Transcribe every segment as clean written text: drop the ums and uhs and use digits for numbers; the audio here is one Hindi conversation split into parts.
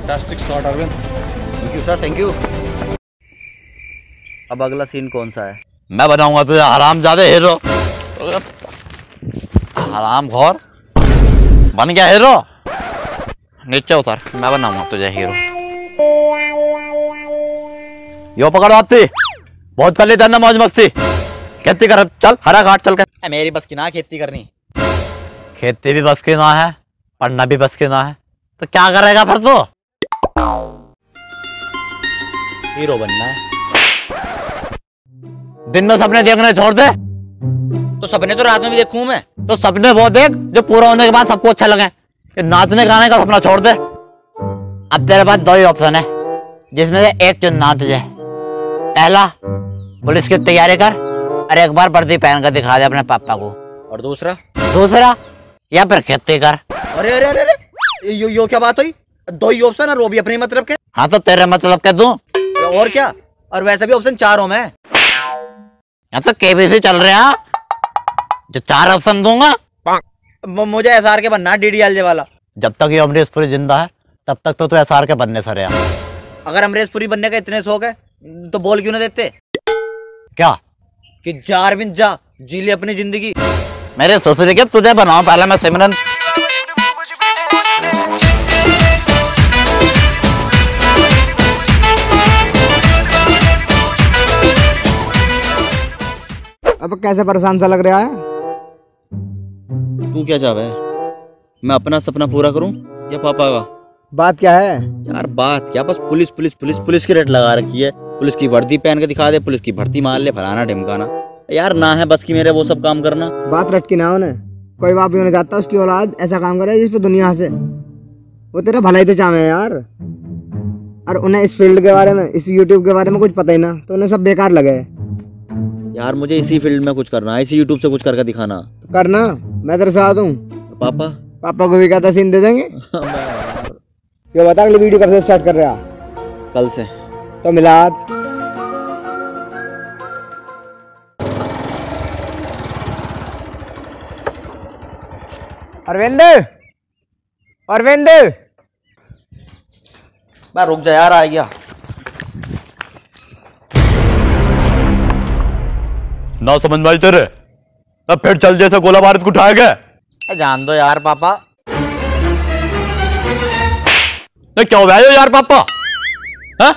Fantastic shot Arvind. Thank you sir, thank you. अब अगला सीन कौन सा है? मैं बनाऊंगा तुझे हरामजादे हीरो। हरामखोर बन गया हीरो। नीचे उतर, मैं बनाऊंगा तुझे हीरो। यो पकड़ो आपती, बहुत कर ली तेने मौज मस्ती। खेती कर, चल हरा घाट चल कर। मेरी बस की ना खेती करनी। खेती भी बस की ना है, पढ़ना भी बस की ना है, तो क्या करेगा फिर तू? हीरो बनना है। दिन में सपने देखने छोड़ दे। तो सपने तो रात में भी देखूं मैं। तो सपने वो देख जो पूरा होने के बाद सबको अच्छा लगे। ये नाचने गाने का सपना छोड़ दे। अब तेरे पास दो ही ऑप्शन है, जिसमें से एक चुनना तुझे। पहला, पुलिस की तैयारी कर और एक बार वर्दी पहन कर दिखा दे अपने पापा को। और दूसरा, या फिर खेती कर। अरे अरे अरे यो क्या बात हुई? दो ही ऑप्शन है, वो भी अपने मतलब के। हाँ तो तेरे मतलब के दूं? और क्या, और वैसे भी ऑप्शन 4 हूं मैं। यहाँ तो केबीसी चल रहे हैं, जो 4 ऑप्शन दूंगा। मुझे एसआर के बनना है, डीडीएलजे वाला। जब तक ये अमरीश पुरी जिंदा है तब तक तो एसआर के बनने से रहा। अगर अमरीश पुरी बनने का इतने शौक है तो बोल क्यों ना देते? क्या कि जा अरविंद जा, जी ले अपनी जिंदगी। मेरे ससुर के तुझे बनाओ, पहले मैं सिमरन। अब कैसे परेशान सा लग रहा है? तू क्या चाहे? मैं अपना सपना पूरा करूं या पापा का? बात क्या है? यार बात क्या, बस पुलिस पुलिस पुलिस पुलिस की रेट लगा रखी है। पुलिस की वर्दी पहन के दिखा दे, पुलिस की भर्ती मार ले, फलाना ढिमकाना। यार ना है बस की मेरे वो सब काम करना। बात रटकी ना होने। कोई बाप भी होने चाहता उसकी औलाद ऐसा काम करे जिस पे दुनिया से। वो तेरा भलाई तो चाहे यार, और उन्हें इस फील्ड के बारे में, इस यूट्यूब के बारे में कुछ पता ही ना, तो उन्हें सब बेकार लगे। यार मुझे इसी फील्ड में कुछ करना है, इसी यूट्यूब से कुछ करके दिखाना। तो करना, मैं तेरे साथ हूँ। पापा को भी कहता सीन दे देंगे। ये बता अगली वीडियो कब से स्टार्ट कर रहा? कल से। तो मिलाद। अरविंद, अरविंद, मैं रुक जा यार, आ गया। ना समझ में आई तेरे, तब फिर चल जैसे गोला बारूद को उठाया गया। जान दो यार पापा। नहीं क्या हो गया यार पापा? हाँ?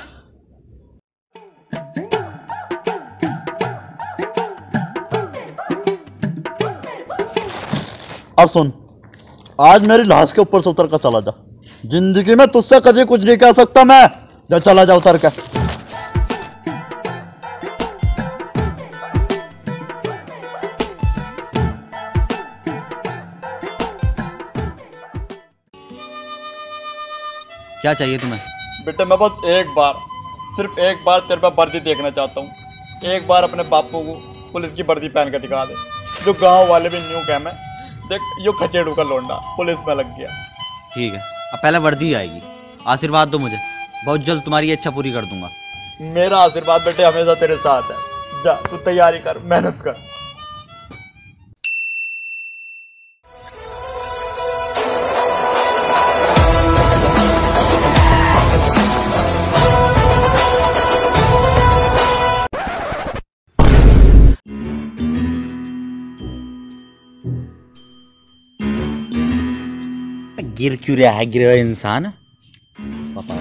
अब सुन, आज मेरी लाश के ऊपर से उतर कर चला जा। जिंदगी में तुझसे कभी कुछ नहीं कह सकता मैं। जा चला जा उतर के। क्या चाहिए तुम्हें? बेटा मैं बस एक बार, सिर्फ एक बार तेरे पे वर्दी देखना चाहता हूँ। एक बार अपने बापू को पुलिस की वर्दी पहन के दिखा दे, जो गांव वाले भी न्यू कह में देख यो खचेड़ू का लोंडा पुलिस में लग गया। ठीक है, अब पहले वर्दी आएगी। आशीर्वाद दो मुझे, बहुत जल्द तुम्हारी इच्छा पूरी कर दूंगा। मेरा आशीर्वाद बेटे हमेशा तेरे साथ है। जा तू तैयारी कर, मेहनत कर। गिर क्यों रहा है गिरे हुए इंसान? पापा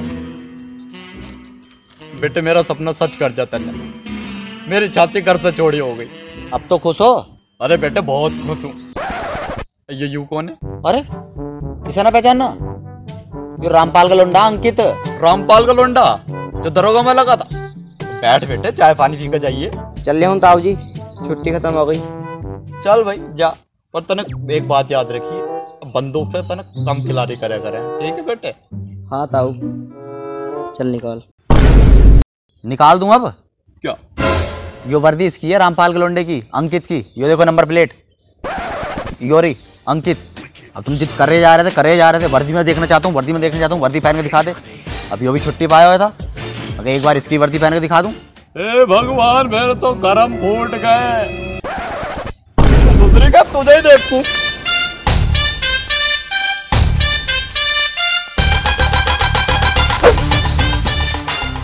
बेटे मेरा सपना सच कर जाता है। मेरी छाती घर से चौड़ी हो गई। अब तो खुश हो? अरे बेटे बहुत खुश हूँ। ये यू कौन है? अरे इसे ना पहचानना, ये रामपाल का लोंडा अंकित। रामपाल का लोंडा जो दरोगा में लगा था। बैठ बेटे, चाय पानी पी कर जाइए। चल रहे हूँ ताऊ जी, छुट्टी खत्म हो गई। चल भाई जा, पर तनक एक बात याद रखिए, बंदूक से तनक कम खिलाड़ी करे करे, ठीक है बेटे? हाँ ताऊ, चल निकाल दूं अब? क्या? यो वर्दी इसकी है, रामपाल के लोंडे की, अंकित की। यो देखो नंबर प्लेट, योरी अंकित। अब तुम जिद करे जा रहे थे वर्दी में देखना चाहता हूँ, वर्दी पहन के दिखा दे। अब यो भी छुट्टी पाया हुआ था, अगर एक बार इसकी वर्दी पहन के दिखा दूं। हे भगवान, मेरे तो कर्म फूट गए। सुधरेगा तुझे ही देखूं।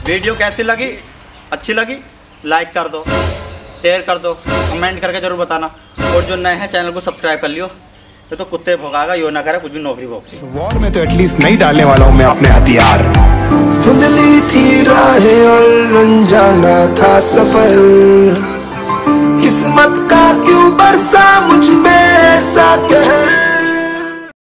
वीडियो कैसी लगी, अच्छी लगी लाइक कर दो, शेयर कर दो, कमेंट करके ज़रूर बताना। और जो नए हैं चैनल को सब्सक्राइब कर लियो, ये तो कुत्ते भोगाएगा, यो ना करे कुछ भी नौकरी वोकरी। वॉर में तो एटलीस्ट नहीं डालने वाला हूँ मैं अपने हथियार। धुंधली थी राहें और अनजाना था सफर, किस्मत का क्यों बरसा मुझ पे ऐसा कहर।